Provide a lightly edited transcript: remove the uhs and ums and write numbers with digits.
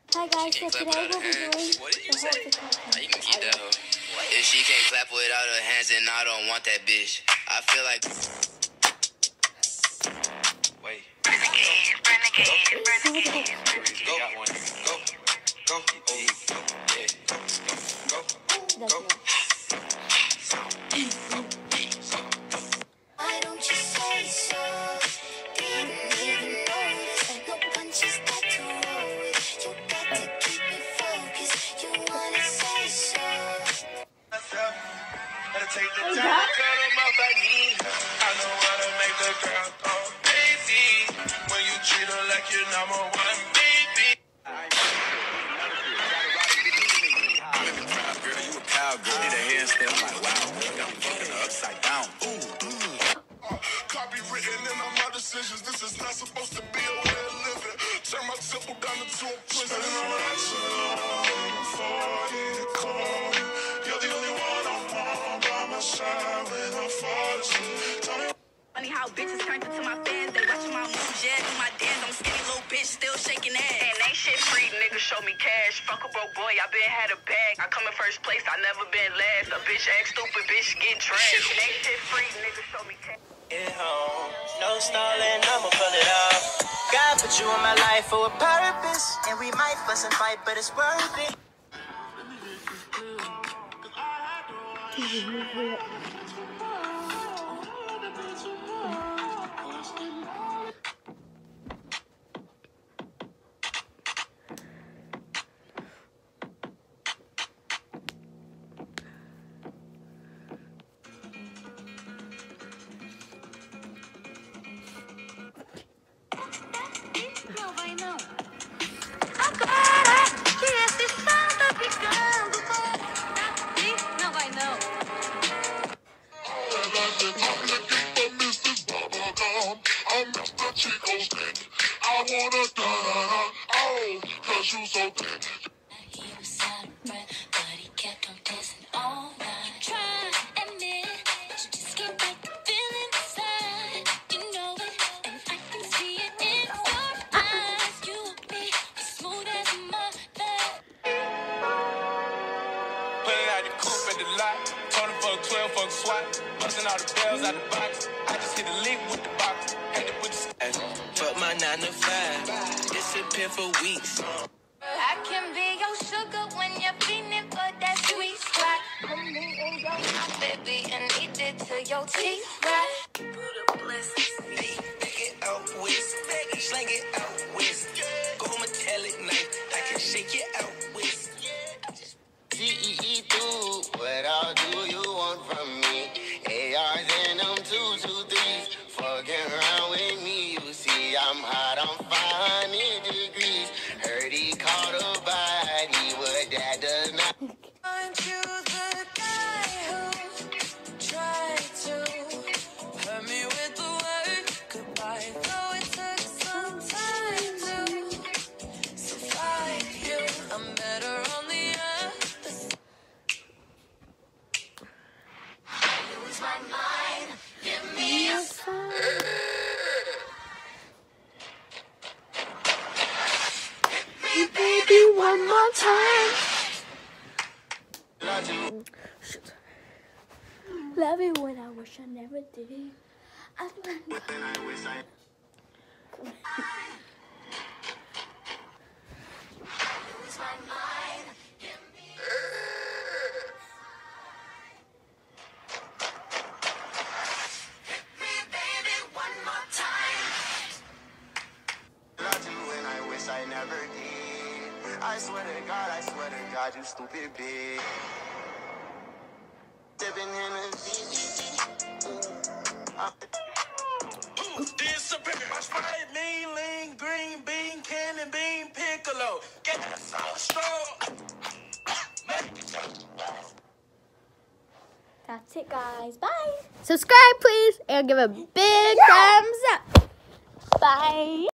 Hi guys, so today we'll be doing What did you say? You can keep that hoe. If she can't clap without her hands, then I don't want that bitch. I feel like. Wait. Renegade. Go. Got one. Go. Oh, yeah. Go. Why don't you say so? Didn't even notice. No punches got to roll with. You got to keep it focused. You wanna say so? Take the time to cut them off, I need her. I know how to make the girl go crazy. When you treat her like your number one baby. Girl, you a cowgirl. Did a handstand like wow. I'm fucking her upside down. Copywritten in all my decisions. This is not supposed to be a way of living. Turn my simple down into a prison. You're the only one I want by my side when I fall asleep. Funny how bitches turned into my fans. They watching my moves, yeah, do my dance. I'm skinny little bitch, still shaking ass. And ain't shit free, niggas show me cash. Fuck a broke boy, I been had a bag. I come in first place, I never been last. A bitch act stupid, bitch get trashed. Ain't shit free, niggas show me cash. Get home, no stalling, I'ma pull it off. God put you in my life for a purpose, and we might fuss and fight, but it's worth it. I wanna oh, cause you so good. He was out of breath, but he kept on dancing all night. You try to admit, but you just can't break the feeling inside. You know it, and I can see it in your eyes. You will be as smooth as a mother. Pulling out the coupe at the lot. Told him fuck 12, fuck SWAT. Busting all the bells out the box. I just hit a lick with the box. Had to put the Fuck my 9 to 5, disappear for weeks. I can be your sugar when you're feeling for that sweet spot. I'm in your mouth, baby, and eat it till your teeth rot. Take it out with, slang it out with. Go metallic knife, I can shake it out with. CEE2, what all do you want from me? ARs and them 223s, fucking around with me. You see, I'm hot, I'm 500 degrees. Heard he caught a body, but that does not. Aren't you the guy who tried to hurt me with the word goodbye? Though it took some time to survive you, I'm better on the other side. Lose my mind, give me a sign. Hit me, baby, one more time. Love it when I wish I never did. Lose my mind, give me Hit me, baby, one more time. I do and I wish I never did. I swear to God, you stupid bitch. Sipping in a disappear. My sprite, mean, lean, green bean, candy bean, piccolo. Get the sauce strong. That's it, guys. Bye. Subscribe, please, and give a big thumbs up. Bye.